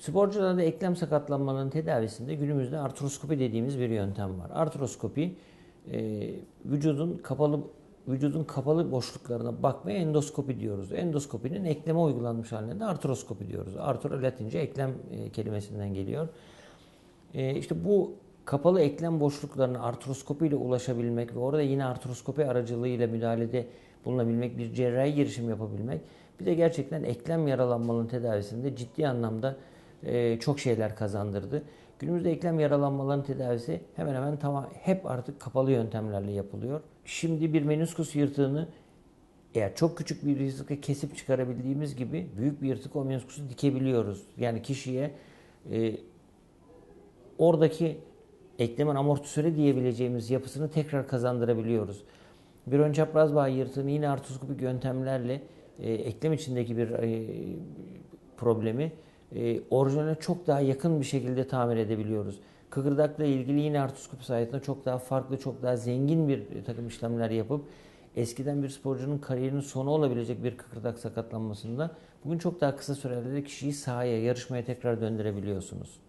Sporcularda eklem sakatlanmalarının tedavisinde günümüzde artroskopi dediğimiz bir yöntem var. Artroskopi vücudun kapalı boşluklarına bakmaya endoskopi diyoruz. Endoskopinin ekleme uygulanmış haline de artroskopi diyoruz. Artro Latince eklem kelimesinden geliyor. İşte bu kapalı eklem boşluklarına artroskopi ile ulaşabilmek ve orada yine artroskopi aracılığıyla müdahalede bulunabilmek, bir cerrahi girişim yapabilmek, bir de gerçekten eklem yaralanmalarının tedavisinde ciddi anlamda çok şeyler kazandırdı. Günümüzde eklem yaralanmalarının tedavisi hemen hemen hep artık kapalı yöntemlerle yapılıyor. Şimdi bir meniskus yırtığını eğer çok küçük bir yırtıkla kesip çıkarabildiğimiz gibi büyük bir yırtık o meniskusu dikebiliyoruz. Yani kişiye oradaki eklemin amortisörü diyebileceğimiz yapısını tekrar kazandırabiliyoruz. Bir ön çapraz bağ yırtığını yine artroskopik yöntemlerle eklem içindeki bir problemi orijinaline çok daha yakın bir şekilde tamir edebiliyoruz. Kıkırdakla ilgili yine artroskopi sayesinde çok daha farklı, çok daha zengin bir takım işlemler yapıp eskiden bir sporcunun kariyerinin sonu olabilecek bir kıkırdak sakatlanmasında bugün çok daha kısa sürede kişiyi sahaya, yarışmaya tekrar döndürebiliyorsunuz.